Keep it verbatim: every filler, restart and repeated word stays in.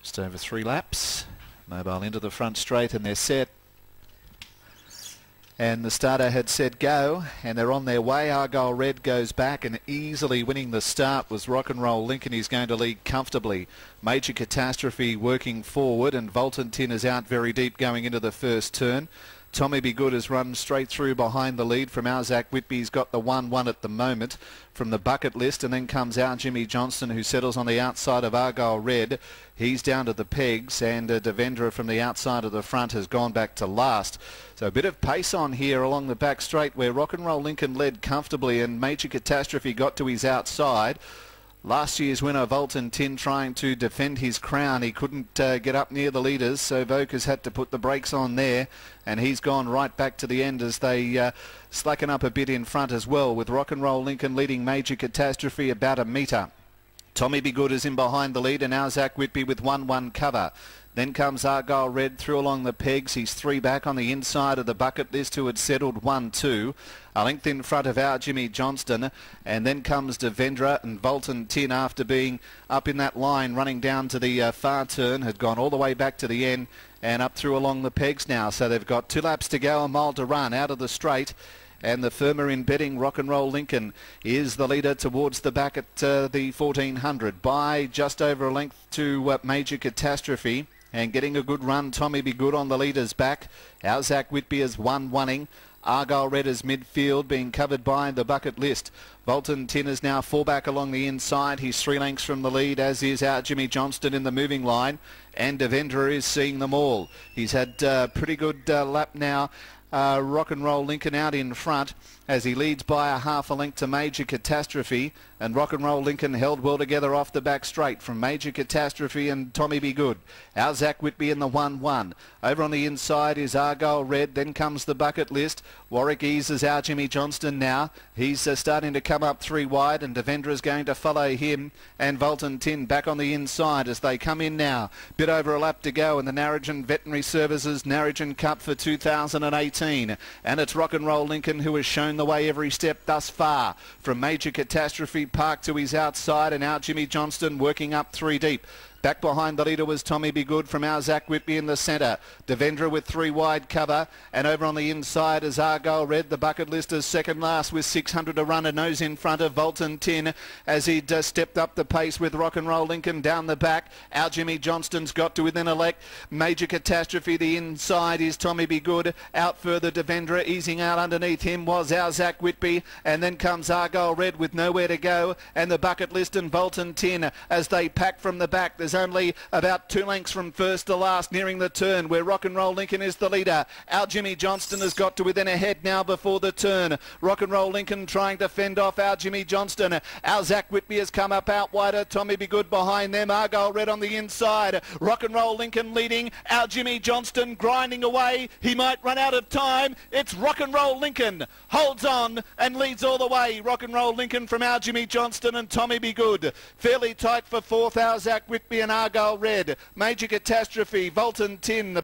Just over three laps. Mobile into the front straight and they're set. And the starter had said go, and they're on their way. Argyle Red goes back, and easily winning the start was Rock and Roll Lincoln. He's going to lead comfortably. Major Catastrophe working forward, and Volton Tin is out very deep going into the first turn. Tommy Be Good has run straight through behind the lead from our Zach Whitby. He's got the one one at the moment from the bucket list, and then comes our Jimmy Johnston, who settles on the outside of Argyle Red. He's down to the pegs, and uh, Devendra from the outside of the front has gone back to last. So a bit of pace on here along the back straight where Rock and Roll Lincoln led comfortably, and Major Catastrophe got to his outside. Last year's winner, Volton Tin, trying to defend his crown. He couldn't uh, get up near the leaders, so Vokas had to put the brakes on there, and he's gone right back to the end as they uh, slacken up a bit in front as well, with Rock and Roll Lincoln leading Major Catastrophe about a metre. Tommy Be Good is in behind the lead, and now Zach Whitby with one one cover. Then comes Argyle Red through along the pegs. He's three back on the inside of the bucket list, who had settled one two. A length in front of our Jimmy Johnston. And then comes Devendra, and Volton Tin, after being up in that line, running down to the uh, far turn, had gone all the way back to the end and up through along the pegs now. So they've got two laps to go, a mile to run out of the straight. And the firmer in betting, Rock and Roll Lincoln, is the leader towards the back at uh, the fourteen hundred by just over a length to uh, Major Catastrophe. And getting a good run, Tommy Be Good on the leader's back. Our Zach Whitby is one one-ing. Argyle Red is midfield, being covered by the bucket list. Volton Tin is now four back along the inside. He's three lengths from the lead, as is our Jimmy Johnston in the moving line. And Devendra is seeing them all. He's had a uh, pretty good uh, lap now. Uh, Rock and Roll Lincoln out in front as he leads by a half a length to Major Catastrophe, and Rock and Roll Lincoln held well together off the back straight from Major Catastrophe and Tommy Be Good. Our Zach Whitby in the one one. Over on the inside is Argyle Red, then comes the bucket list. Warwick eases our Jimmy Johnston now. He's uh, starting to come up three wide, and Devendra is going to follow him, and Volton Tin back on the inside as they come in now. Bit over a lap to go in the Narrogin Veterinary Services Narrogin Cup for two thousand eighteen, and it's Rock and Roll Lincoln who has shown the way every step thus far, from Major Catastrophe Park to his outside, and our Jimmy Johnston working up three deep. Back behind the leader was Tommy Be Good from our Zach Whitby in the centre. Devendra with three wide cover, and over on the inside is Argyle Red. The bucket list is second last with six hundred to run, a nose in front of Volton Tin as he'd uh, stepped up the pace with Rock and Roll Lincoln down the back. Our Jimmy Johnston's got to within a length. Major Catastrophe, the inside is Tommy Be Good. Out further Devendra, easing out underneath him was our Zach Whitby, and then comes Argyle Red with nowhere to go, and the bucket list and Volton Tin as they pack from the back. There's only about two lengths from first to last, nearing the turn where Rock and Roll Lincoln is the leader. Our Jimmy Johnston has got to within a head now before the turn. Rock and Roll Lincoln trying to fend off our Jimmy Johnston. Our Zach Whitby has come up out wider. Tommy Be Good behind them. Argyle Red on the inside. Rock and Roll Lincoln leading. Our Jimmy Johnston grinding away. He might run out of time. It's Rock and Roll Lincoln holds on and leads all the way. Rock and Roll Lincoln from our Jimmy Johnston and Tommy Be Good. Fairly tight for fourth, our Zach Whitby and Argyle Red. Major Catastrophe, Volton Tin.